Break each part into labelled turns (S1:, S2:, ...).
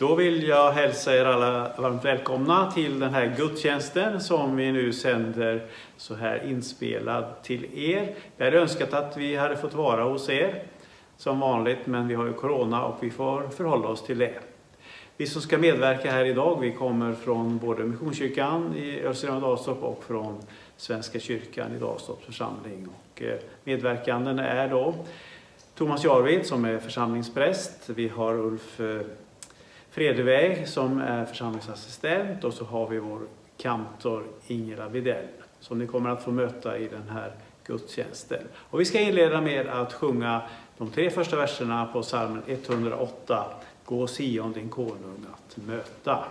S1: Då vill jag hälsa er alla varmt välkomna till den här gudstjänsten som vi nu sänder så här inspelad till er. Jag hade önskat att vi hade fått vara hos er som vanligt, men vi har ju corona och vi får förhålla oss till det. Vi som ska medverka här idag, vi kommer från både Missionskyrkan i Ölsrema Dalstorp och från Svenska kyrkan i Dalstorps församling. Och medverkanden är då Thomas Jarvid som är församlingspräst. Vi har Ulf Fredeväg som är församlingsassistent och så har vi vår kantor Ingela Videll som ni kommer att få möta i den här gudstjänsten. Och vi ska inleda med att sjunga de 3 första verserna på psalmen 108. Gå Sion din konung att möta.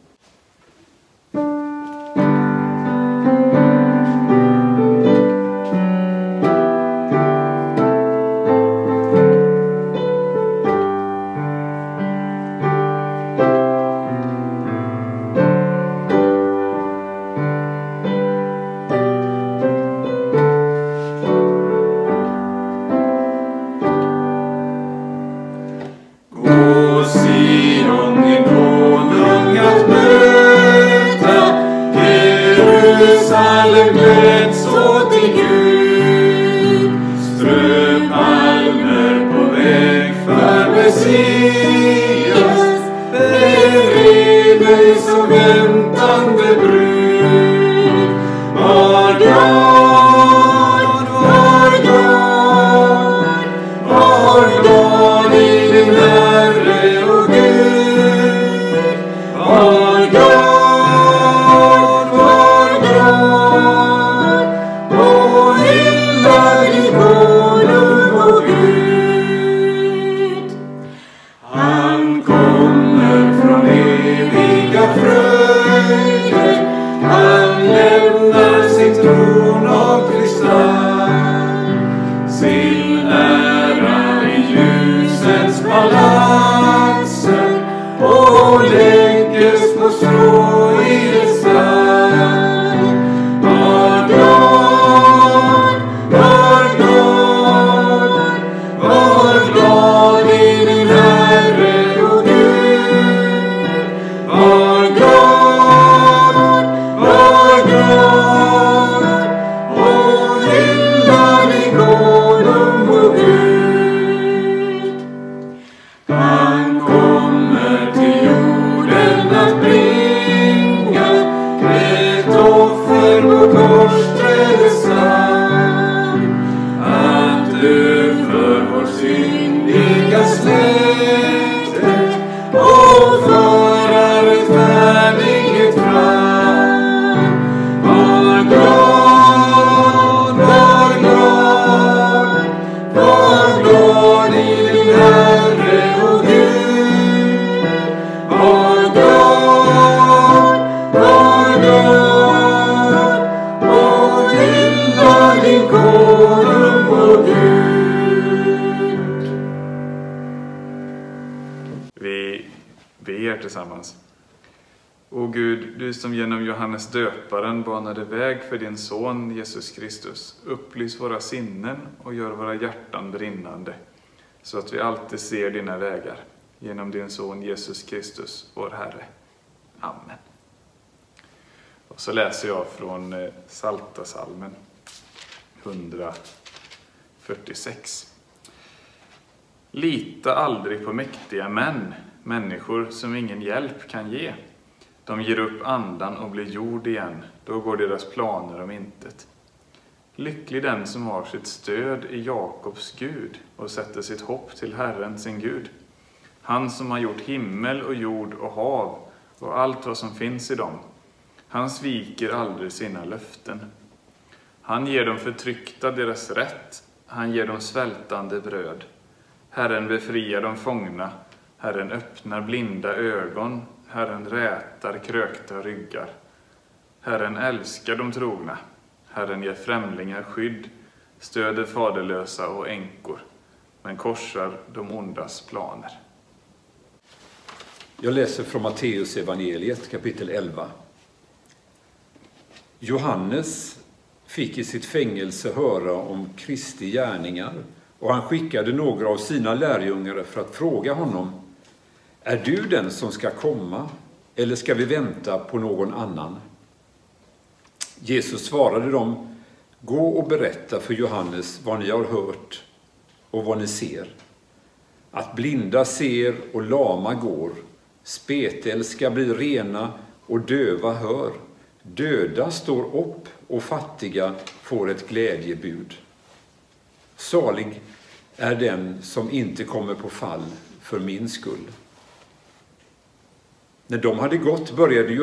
S2: Som genom Johannes döparen banade väg för din son Jesus Kristus, upplys våra sinnen och gör våra hjärtan brinnande, så att vi alltid ser dina vägar, genom din son Jesus Kristus, vår Herre. Amen. Och så läser jag från Psaltarpsalmen 146. Lita aldrig på mäktiga män, människor som ingen hjälp kan ge. De ger upp andan och blir jord igen, då går deras planer om intet. Lycklig den som har sitt stöd i Jakobs Gud och sätter sitt hopp till Herren sin Gud. Han som har gjort himmel och jord och hav och allt vad som finns i dem. Han sviker aldrig sina löften. Han ger dem förtryckta deras rätt, han ger dem svältande bröd. Herren befriar de fångna, Herren öppnar blinda ögon, Herren rätar krökta ryggar. Herren älskar de trogna. Herren ger främlingar skydd, stöder faderlösa och änkor, men korsar de ondas planer.
S3: Jag läser från Matteus evangeliet kapitel 11. Johannes fick i sitt fängelse höra om Kristi gärningar och han skickade några av sina lärjungar för att fråga honom: är du den som ska komma, eller ska vi vänta på någon annan? Jesus svarade dem: gå och berätta för Johannes vad ni har hört och vad ni ser. Att blinda ser och lama går, spetälska blir rena och döva hör. Döda står upp och fattiga får ett glädjebud. Salig är den som inte kommer på fall för min skull. När de hade gått började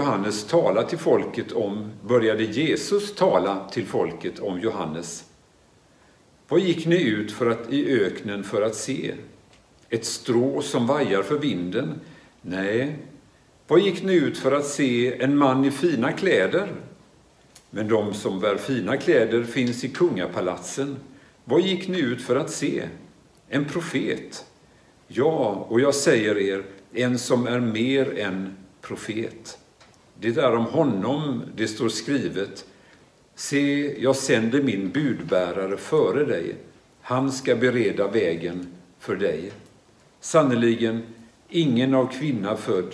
S3: Jesus tala till folket om Johannes. Vad gick ni ut i öknen för att se? Ett strå som vajar för vinden? Nej. Vad gick ni ut för att se? En man i fina kläder? Men de som bär fina kläder finns i kungapalatsen. Vad gick ni ut för att se? En profet? Ja, och jag säger er, en som är mer än profet. Det är om honom det står skrivet: se, jag sänder min budbärare före dig. Han ska bereda vägen för dig. Sannerligen, ingen av kvinna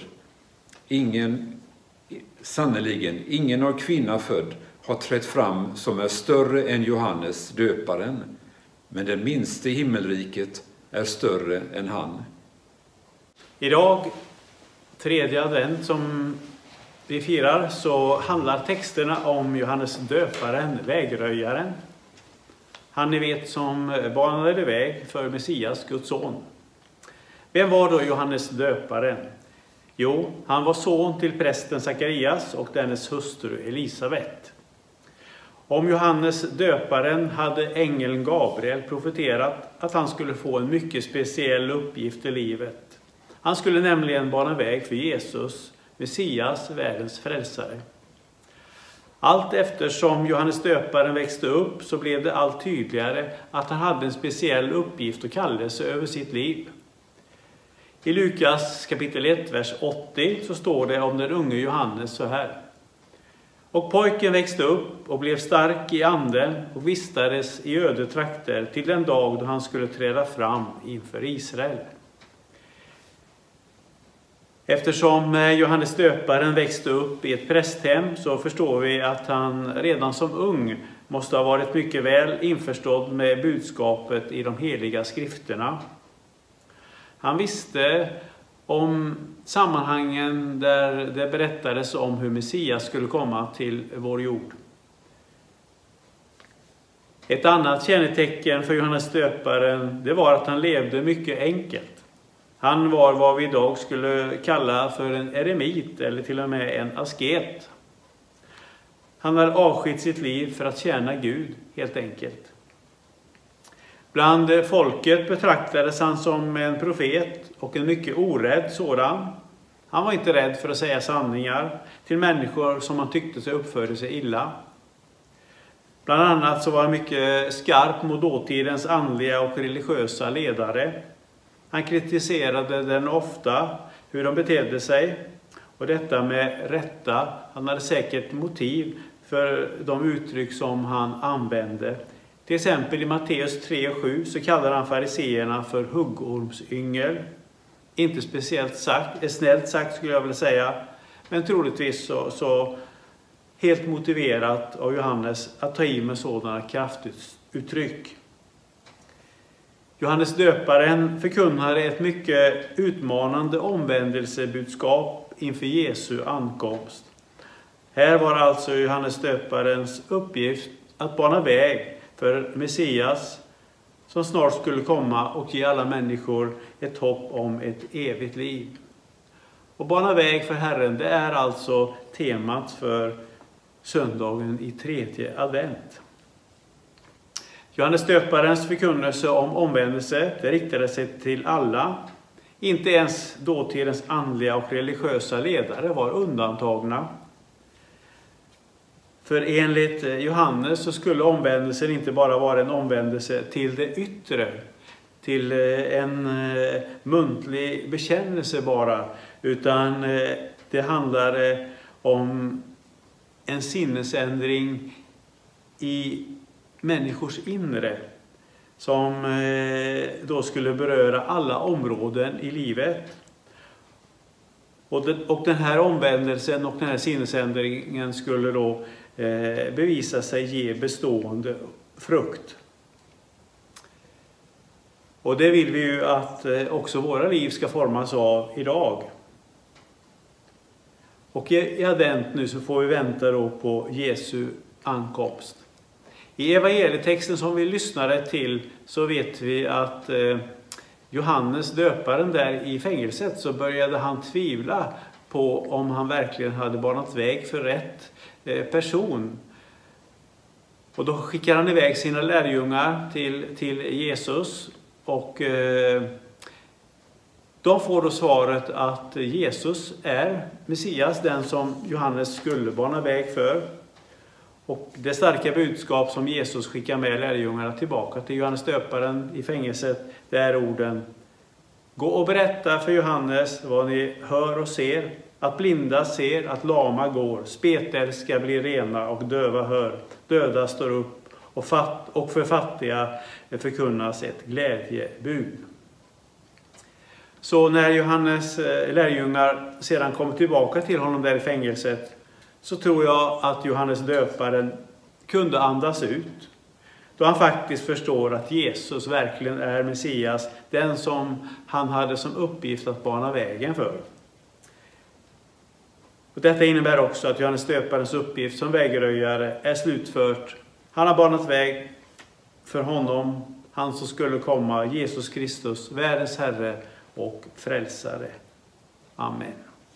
S3: född har trätt fram som är större än Johannes döparen. Men den minste i himmelriket är större än han.
S1: Idag, tredje advent som vi firar, så handlar texterna om Johannes döparen, vägröjaren. Han ni vet som banade väg för Messias, Guds son. Vem var då Johannes döparen? Jo, han var son till prästen Sakarias och dennes hustru Elisabet. Om Johannes döparen hade ängeln Gabriel profeterat att han skulle få en mycket speciell uppgift i livet. Han skulle nämligen bana väg för Jesus, Messias, världens frälsare. Allt eftersom Johannes döparen växte upp så blev det allt tydligare att han hade en speciell uppgift och kallelse över sitt liv. I Lukas kapitel 1, vers 80 så står det om den unge Johannes så här: och pojken växte upp och blev stark i anden och vistades i öde trakter till den dag då han skulle träda fram inför Israel. Eftersom Johannes döparen växte upp i ett prästhem så förstår vi att han redan som ung måste ha varit mycket väl införstådd med budskapet i de heliga skrifterna. Han visste om sammanhangen där det berättades om hur Messias skulle komma till vår jord. Ett annat kännetecken för Johannes döparen, det var att han levde mycket enkelt. Han var vad vi idag skulle kalla för en eremit eller till och med en asket. Han hade avskilt sitt liv för att tjäna Gud, helt enkelt. Bland folket betraktades han som en profet och en mycket orädd sådan. Han var inte rädd för att säga sanningar till människor som han tyckte sig uppförde sig illa. Bland annat så var han mycket skarp mot dåtidens andliga och religiösa ledare. Han kritiserade den ofta, hur de betedde sig, och detta med rätta. Han hade säkert motiv för de uttryck som han använde. Till exempel i Matteus 3:7 så kallar han fariseerna för huggormsyngel. Inte speciellt snällt sagt skulle jag vilja säga, men troligtvis så helt motiverat av Johannes att ta i med sådana kraftuttryck. Johannes döparen förkunnade ett mycket utmanande omvändelsebudskap inför Jesu ankomst. Här var alltså Johannes döparens uppgift att bana väg för Messias som snart skulle komma och ge alla människor ett hopp om ett evigt liv. Och bana väg för Herren, det är alltså temat för söndagen i tredje advent. Johannes döparens förkunnelse om omvändelse, det riktade sig till alla. Inte ens dåtidens andliga och religiösa ledare var undantagna. För enligt Johannes så skulle omvändelsen inte bara vara en omvändelse till det yttre, till en muntlig bekännelse bara, utan det handlade om en sinnesändring i människors inre som då skulle beröra alla områden i livet. Och den här omvändelsen och den här sinnesändringen skulle då bevisa sig ge bestående frukt. Och det vill vi ju att också våra liv ska formas av idag. Och i advent nu så får vi vänta då på Jesu ankomst. I evangelietexten som vi lyssnade till så vet vi att Johannes döparen där i fängelset, så började han tvivla på om han verkligen hade banat väg för rätt person. Och då skickar han iväg sina lärjungar till Jesus, och de får då svaret att Jesus är Messias, den som Johannes skulle bana väg för. Och det starka budskap som Jesus skickar med lärjungarna tillbaka till Johannes döparen i fängelset, det är orden: gå och berätta för Johannes vad ni hör och ser, att blinda ser, att lama går, spetälska blir rena och döva hör, döda står upp och för fattiga förkunnas ett glädjebud. Så när Johannes lärjungar sedan kommer tillbaka till honom där i fängelset, så tror jag att Johannes döparen kunde andas ut, då han faktiskt förstår att Jesus verkligen är Messias, den som han hade som uppgift att bana vägen för. Och detta innebär också att Johannes döparens uppgift som vägröjare är slutfört. Han har banat väg för honom, han som skulle komma, Jesus Kristus, världens Herre och frälsare. Amen.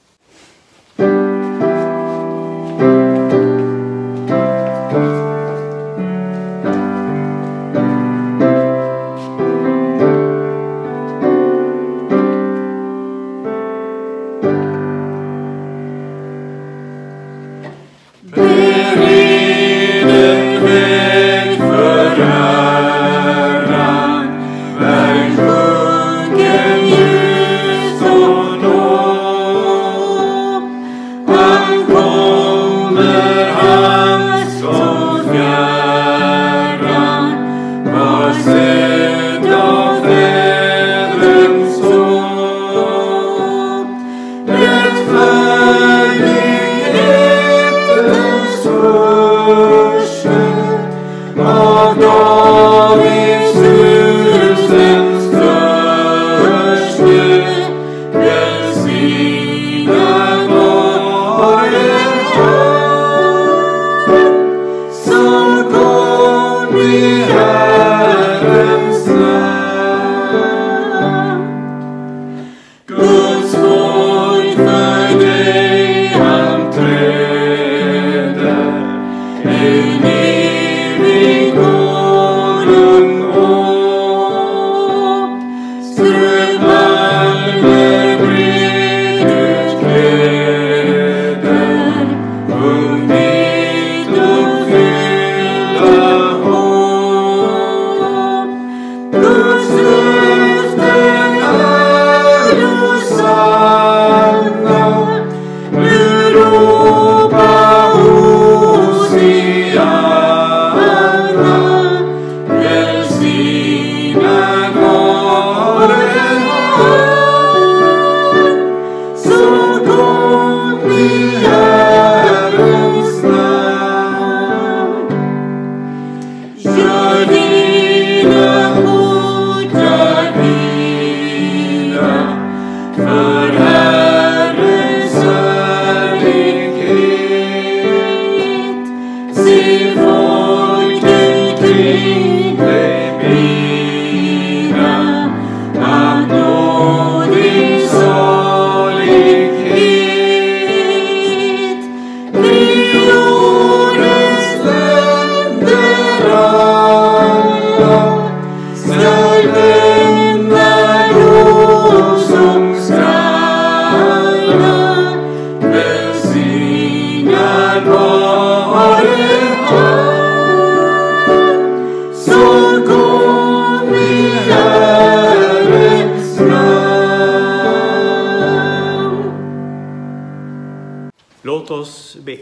S1: Låt oss be.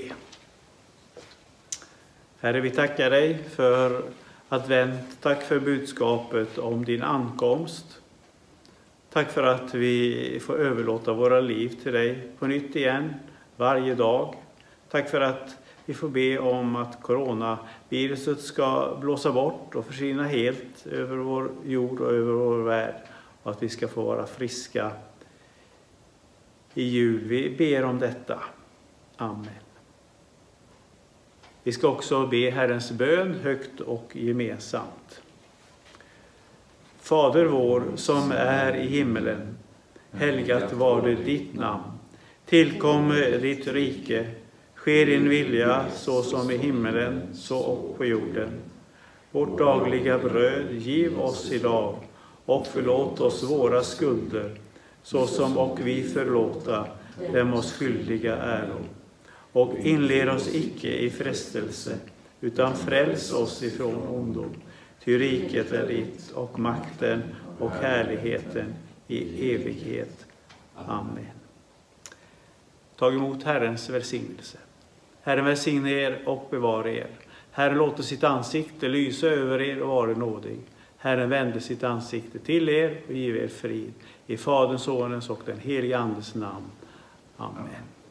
S1: Herre, vi tackar dig för advent. Tack för budskapet om din ankomst. Tack för att vi får överlåta våra liv till dig på nytt igen varje dag. Tack för att vi får be om att coronaviruset ska blåsa bort och försvinna helt över vår jord och över vår värld. Och att vi ska få vara friska i jul. Vi ber om detta. Amen. Vi ska också be Herrens bön högt och gemensamt. Fader vår som är i himmelen, helgat var det ditt namn. Tillkom ditt rike, sker din vilja så som i himmelen så och på jorden. Vårt dagliga bröd giv oss idag och förlåt oss våra skulder så som och vi förlåta dem oss skyldiga äro. Och inled oss icke i frestelse utan fräls oss ifrån ondo. Ty riket är ditt och makten och härligheten i evighet. Amen. Tag emot Herrens välsignelse. Herren välsigne er och bevara er. Herren låter sitt ansikte lysa över er och vara nådig. Herren vände sitt ansikte till er och giv er frid. I Faderns, Sonens och den helige Andes namn. Amen.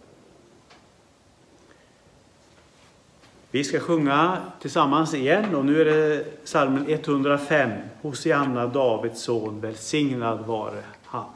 S1: Vi ska sjunga tillsammans igen och nu är det psalmen 105. Hosianna, Davids son, välsignad vare han.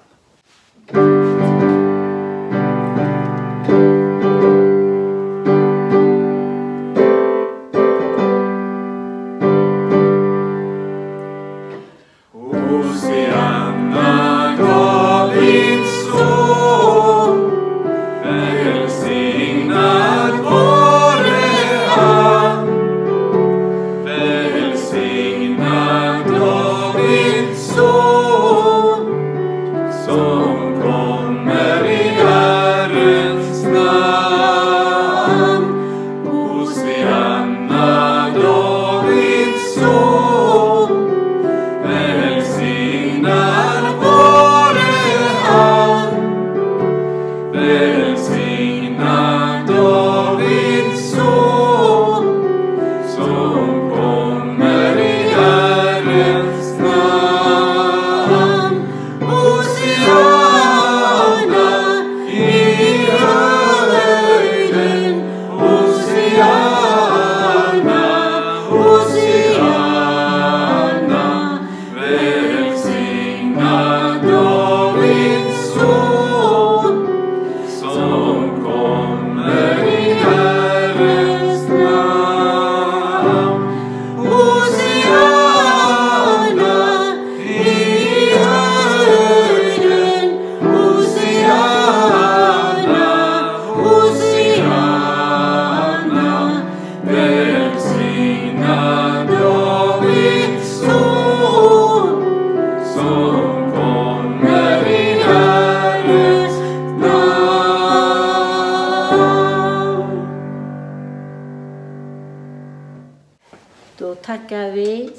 S4: Då tackar vi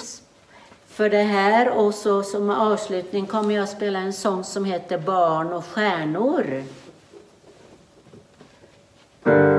S4: för det här och så som avslutning kommer jag att spela en sång som heter Barn och stjärnor.